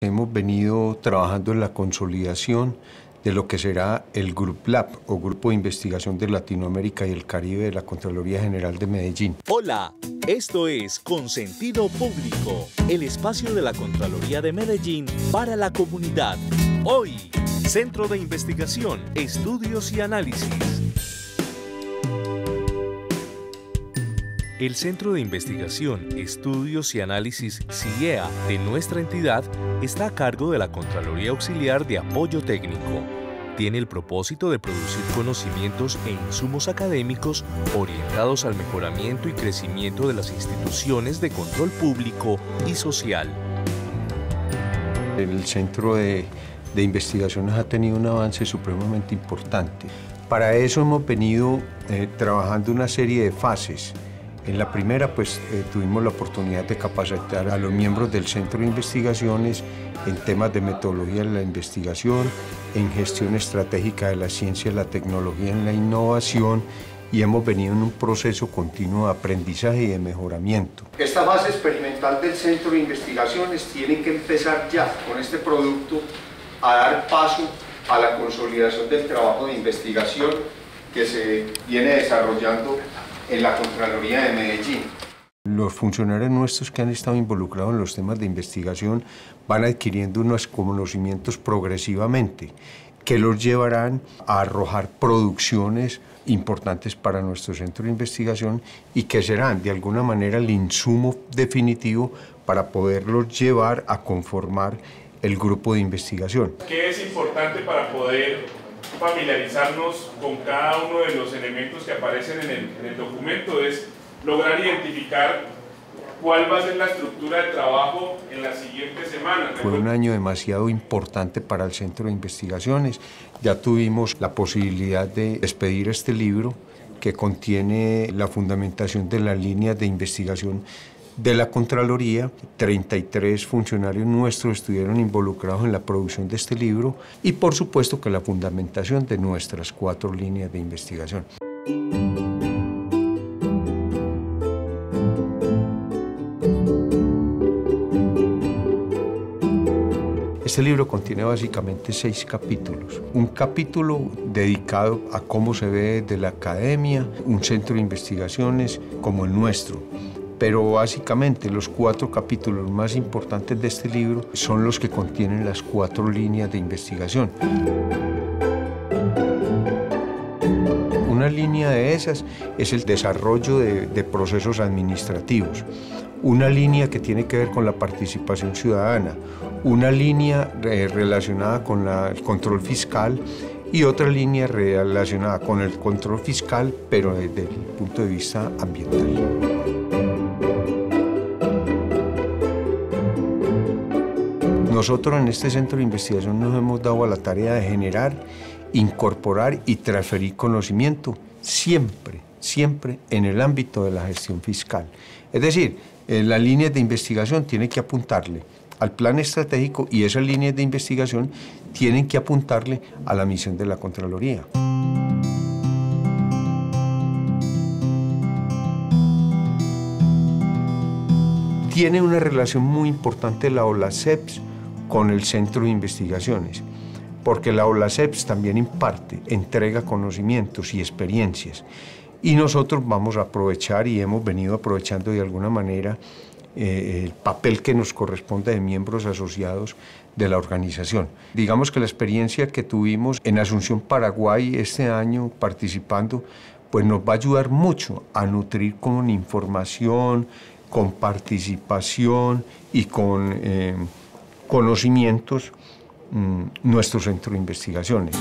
Hemos venido trabajando en la consolidación de lo que será el GRUPLab, o Grupo de Investigación de Latinoamérica y el Caribe de la Contraloría General de Medellín. Hola, esto es Consentido Público, el espacio de la Contraloría de Medellín para la comunidad. Hoy, Centro de Investigación, Estudios y Análisis. El Centro de Investigación, Estudios y Análisis CIEA de nuestra entidad está a cargo de la Contraloría Auxiliar de Apoyo Técnico. Tiene el propósito de producir conocimientos e insumos académicos orientados al mejoramiento y crecimiento de las instituciones de control público y social. El Centro de Investigaciones ha tenido un avance supremamente importante. Para eso hemos venido trabajando una serie de fases. En la primera, tuvimos la oportunidad de capacitar a los miembros del Centro de Investigaciones en temas de metodología de la investigación, en gestión estratégica de la ciencia, la tecnología y la innovación, y hemos venido en un proceso continuo de aprendizaje y de mejoramiento. Esta fase experimental del Centro de Investigaciones tiene que empezar ya con este producto a dar paso a la consolidación del trabajo de investigación que se viene desarrollando en la Contraloría de Medellín. Los funcionarios nuestros que han estado involucrados en los temas de investigación van adquiriendo unos conocimientos progresivamente que los llevarán a arrojar producciones importantes para nuestro centro de investigación y que serán de alguna manera el insumo definitivo para poderlos llevar a conformar el grupo de investigación. ¿Qué es importante para poder familiarizarnos con cada uno de los elementos que aparecen en el documento? Es lograr identificar cuál va a ser la estructura de trabajo en las siguientes semanas? Fue un año demasiado importante para el Centro de Investigaciones. Ya tuvimos la posibilidad de expedir este libro que contiene la fundamentación de las líneas de investigación de la Contraloría. 33 funcionarios nuestros estuvieron involucrados en la producción de este libro y por supuesto que la fundamentación de nuestras 4 líneas de investigación. Este libro contiene básicamente 6 capítulos. Un capítulo dedicado a cómo se ve desde la academia un centro de investigaciones como el nuestro. Pero básicamente los 4 capítulos más importantes de este libro son los que contienen las 4 líneas de investigación. Una línea de esas es el desarrollo de procesos administrativos. Una línea que tiene que ver con la participación ciudadana. Una línea relacionada con el control fiscal y otra línea relacionada con el control fiscal, pero desde el punto de vista ambiental. Nosotros en este centro de investigación nos hemos dado a la tarea de generar, incorporar y transferir conocimiento siempre en el ámbito de la gestión fiscal. Es decir, las líneas de investigación tienen que apuntarle al plan estratégico y esas líneas de investigación tienen que apuntarle a la misión de la Contraloría. Tiene una relación muy importante la OLACEPS con el Centro de Investigaciones, porque la OLACEPS también entrega conocimientos y experiencias. Y nosotros vamos a aprovechar y hemos venido aprovechando de alguna manera el papel que nos corresponde de miembros asociados de la organización. Digamos que la experiencia que tuvimos en Asunción, Paraguay, este año participando, pues nos va a ayudar mucho a nutrir con información, con participación y con conocimientos nuestro centro de investigaciones.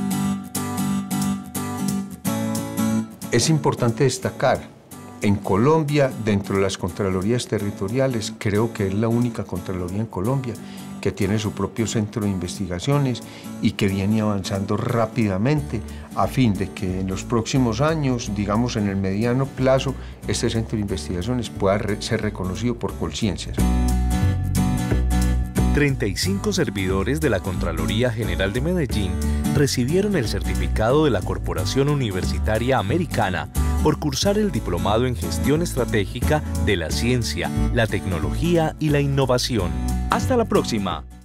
Es importante destacar, en Colombia, dentro de las Contralorías territoriales, creo que es la única Contraloría en Colombia que tiene su propio centro de investigaciones y que viene avanzando rápidamente a fin de que en los próximos años, digamos en el mediano plazo, este centro de investigaciones pueda ser reconocido por Colciencias. 35 servidores de la Contraloría General de Medellín recibieron el certificado de la Corporación Universitaria Americana por cursar el Diplomado en Gestión Estratégica de la Ciencia, la Tecnología y la Innovación. ¡Hasta la próxima!